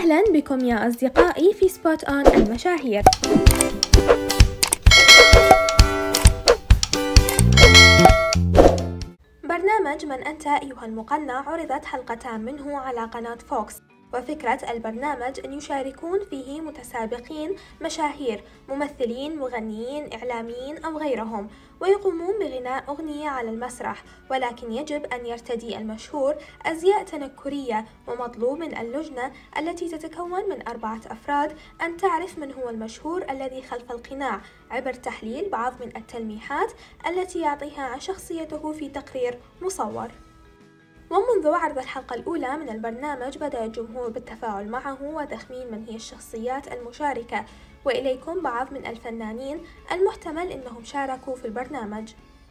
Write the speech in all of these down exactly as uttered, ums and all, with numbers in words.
أهلا بكم يا أصدقائي في سبوت أون المشاهير. برنامج من أنت أيها المقنع عرضت حلقتان منه على قناة فوكس، وفكرة البرنامج أن يشاركون فيه متسابقين مشاهير ممثلين، مغنيين، إعلاميين أو غيرهم، ويقومون بغناء أغنية على المسرح، ولكن يجب أن يرتدي المشهور أزياء تنكرية، ومطلوب من اللجنة التي تتكون من أربعة أفراد أن تعرف من هو المشهور الذي خلف القناع عبر تحليل بعض من التلميحات التي يعطيها عن شخصيته في تقرير مصور. ومنذ عرض الحلقة الأولى من البرنامج بدأ الجمهور بالتفاعل معه وتخمين من هي الشخصيات المشاركة، وإليكم بعض من الفنانين المحتمل أنهم شاركوا في البرنامج.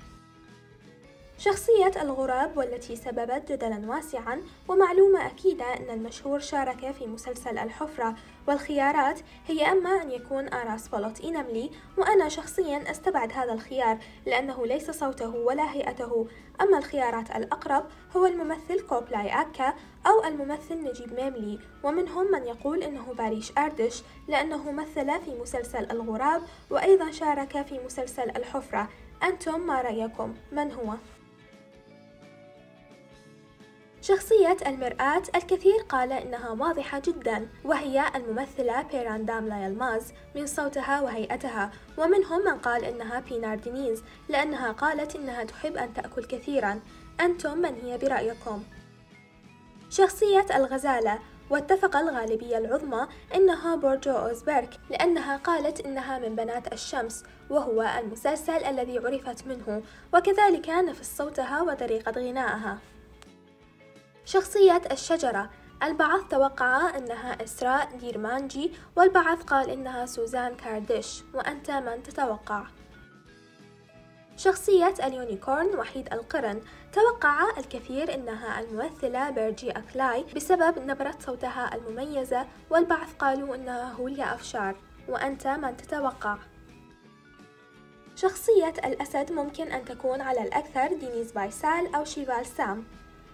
شخصية الغراب، والتي سببت جدلا واسعا، ومعلومة أكيدة أن المشهور شارك في مسلسل الحفرة، والخيارات هي أما أن يكون آراس بولوت إناملي، وأنا شخصيا أستبعد هذا الخيار لأنه ليس صوته ولا هيئته، أما الخيارات الأقرب هو الممثل كوبلاي أكا أو الممثل نجيب ميملي، ومنهم من يقول إنه باريش أردش لأنه مثل في مسلسل الغراب وأيضا شارك في مسلسل الحفرة. أنتم ما رأيكم؟ من هو؟ شخصية المرآة، الكثير قال إنها واضحة جدا، وهي الممثلة بيرانداملا يلماز من صوتها وهيئتها، ومنهم من قال إنها بينار دينيز لأنها قالت إنها تحب أن تأكل كثيرا. أنتم من هي برأيكم؟ شخصية الغزالة، واتفق الغالبية العظمى إنها بورجو أوزبرغ لأنها قالت إنها من بنات الشمس، وهو المسلسل الذي عرفت منه، وكذلك نفس صوتها وطريقة غنائها. شخصية الشجرة، البعض توقع أنها إسراء ديرمانجي، والبعض قال إنها سوزان كارديش، وأنت من تتوقع؟ شخصية اليونيكورن، وحيد القرن، توقع الكثير أنها الممثلة بيرجي أكلاي بسبب نبرة صوتها المميزة، والبعض قالوا أنها هوليا أفشار، وأنت من تتوقع؟ شخصية الأسد ممكن أن تكون على الأكثر دينيز بايسال أو شيفال سام.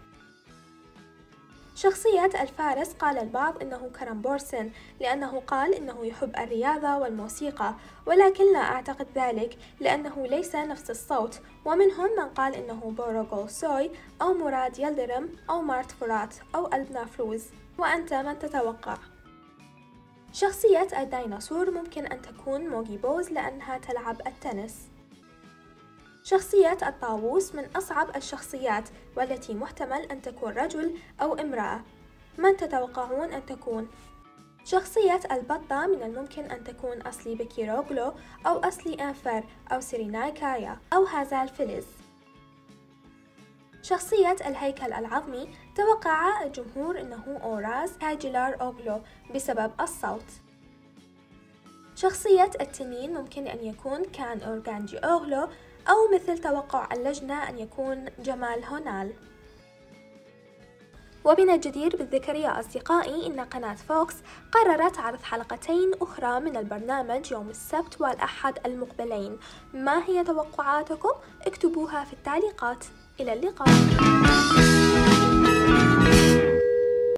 شخصية الفارس، قال البعض إنه كرم بورسن لأنه قال إنه يحب الرياضة والموسيقى، ولكن لا أعتقد ذلك لأنه ليس نفس الصوت، ومنهم من قال إنه بورو غولسوي أو مراد يلدرم أو مارت فرات أو ألبنا فروز، وأنت من تتوقع؟ شخصية الديناصور ممكن أن تكون موغي بوز لأنها تلعب التنس. شخصية الطاووس من أصعب الشخصيات، والتي محتمل أن تكون رجل أو امرأة، من تتوقعون أن تكون؟ شخصية البطة من الممكن أن تكون أصلي بكيروغلو أو أصلي أنفر أو سيريناي كايا أو هازال فيليز. شخصية الهيكل العظمي، توقع الجمهور أنه أوراز هاجيلار أوغلو بسبب الصوت. شخصية التنين ممكن أن يكون كان أورغانجي أوغلو، أو مثل توقع اللجنة أن يكون جمال هونال. ومن الجدير بالذكر يا أصدقائي إن قناة فوكس قررت عرض حلقتين أخرى من البرنامج يوم السبت والأحد المقبلين. ما هي توقعاتكم؟ اكتبوها في التعليقات. إلى اللقاء.